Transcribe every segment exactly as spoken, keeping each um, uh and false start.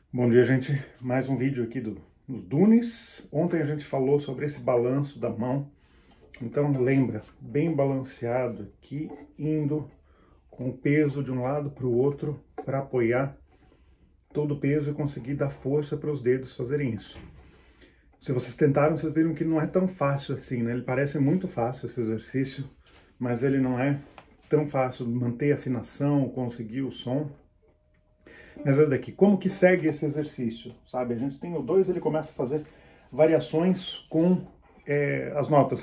Bom dia, gente. Mais um vídeo aqui do, dos Dunes. Ontem a gente falou sobre esse balanço da mão. Então lembra, bem balanceado aqui, indo com o peso de um lado para o outro para apoiar todo o peso e conseguir dar força para os dedos fazerem isso. Se vocês tentaram, vocês viram que não é tão fácil assim, né? Ele parece muito fácil esse exercício, mas ele não é tão fácil de manter a afinação, conseguir o som. Mas esse daqui, como que segue esse exercício, sabe? A gente tem o dois, ele começa a fazer variações com é, as notas.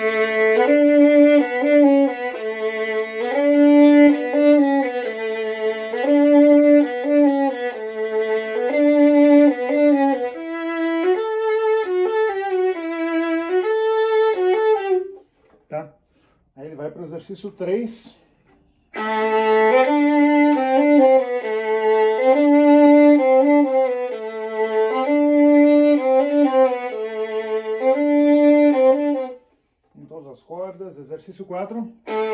Tá? Aí ele vai para o exercício três. Em todas as cordas. Exercício quatro.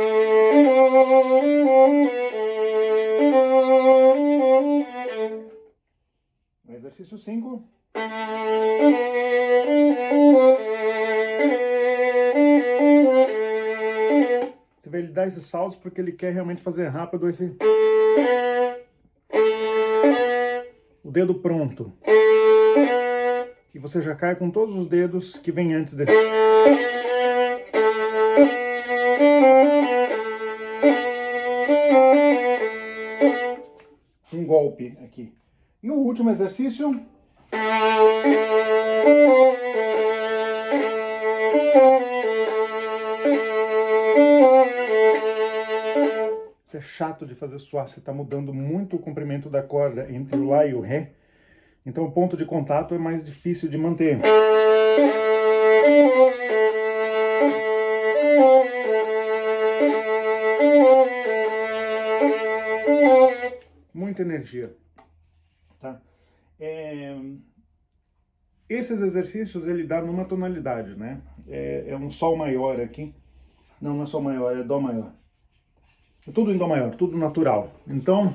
Exercício cinco. Você vê, ele dá esses saltos porque ele quer realmente fazer rápido esse... o dedo pronto. E você já cai com todos os dedos que vem antes dele. Um golpe aqui. E o último exercício. Isso é chato de fazer suar, você está mudando muito o comprimento da corda entre o Lá e o Ré. Então o ponto de contato é mais difícil de manter. Muita energia. Tá? É... Esses exercícios ele dá numa tonalidade, né? É, é um Sol maior aqui. Não, não é Sol maior, é Dó maior. É tudo em Dó maior, tudo natural. Então...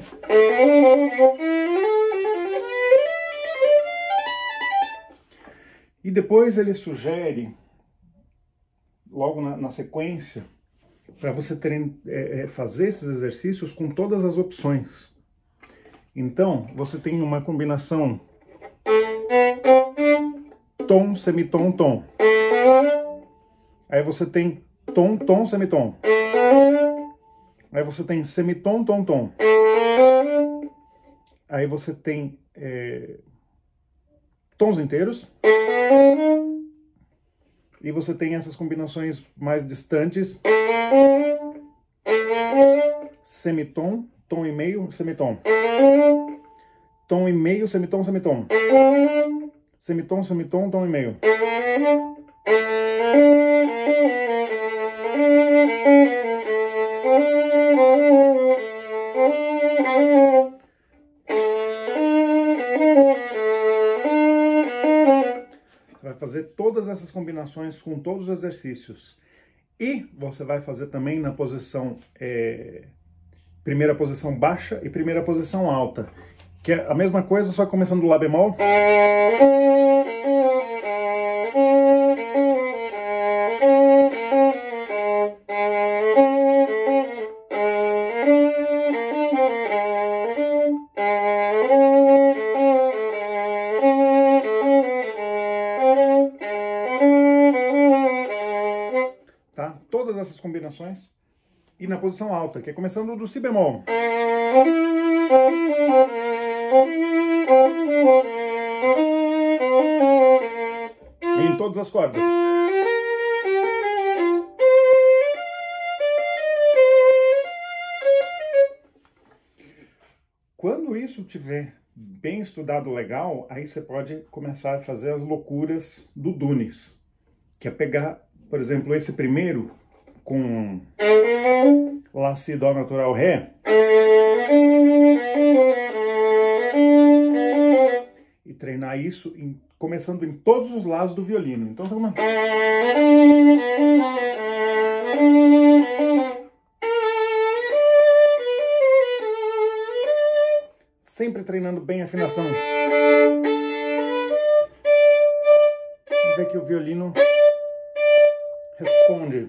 E depois ele sugere, logo na, na sequência, para você terem, é, é, fazer esses exercícios com todas as opções. Então, você tem uma combinação tom, semitom, tom. Aí você tem tom, tom, semitom. Aí você tem semitom, tom, tom. Aí você tem é, tons inteiros. E você tem essas combinações mais distantes. Semitom, tom e meio, semitom. Tom e meio, semitom, semitom. Semitom, semitom, tom e meio. Vai fazer todas essas combinações com todos os exercícios. E você vai fazer também na posição, é, primeira posição baixa e primeira posição alta. Que é a mesma coisa, só começando do Lá bemol. Tá? Todas essas combinações. E na posição alta, que é começando do Si bemol. Em todas as cordas. Quando isso tiver bem estudado legal, aí você pode começar a fazer as loucuras do Dunes. Que é pegar, por exemplo, esse primeiro com Lá, Si, Dó natural, Ré. E treinar isso em, começando em todos os lados do violino. Então, uma... sempre treinando bem a afinação. Vê que o violino responde.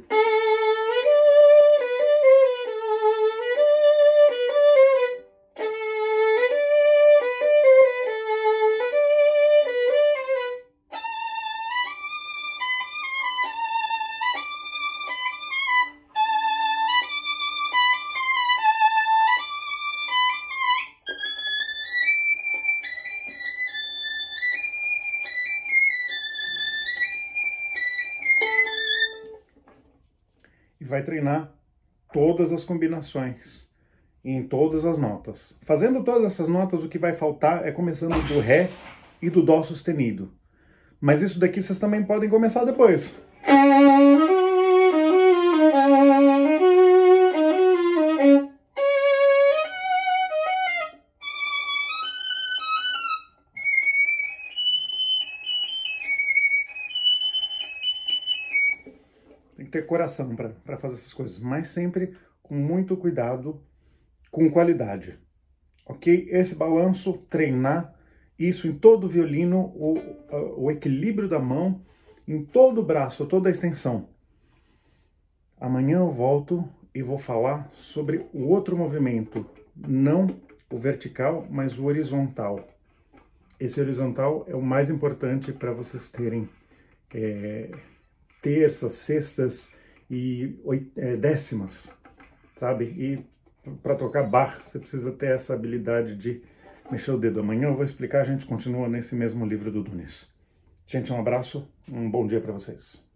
E vai treinar todas as combinações, em todas as notas. Fazendo todas essas notas, o que vai faltar é começando do Ré e do Dó sustenido. Mas isso daqui vocês também podem começar depois. Tem que ter coração para fazer essas coisas, mas sempre com muito cuidado, com qualidade. Ok? Esse balanço, treinar isso em todo o violino, o, o equilíbrio da mão, em todo o braço, toda a extensão. Amanhã eu volto e vou falar sobre o outro movimento, não o vertical, mas o horizontal. Esse horizontal é o mais importante para vocês terem é, terças, sextas e oit é, décimas, sabe? E para tocar Bach, você precisa ter essa habilidade de mexer o dedo. Amanhã eu vou explicar, a gente continua nesse mesmo livro do Dunis. Gente, um abraço, um bom dia para vocês.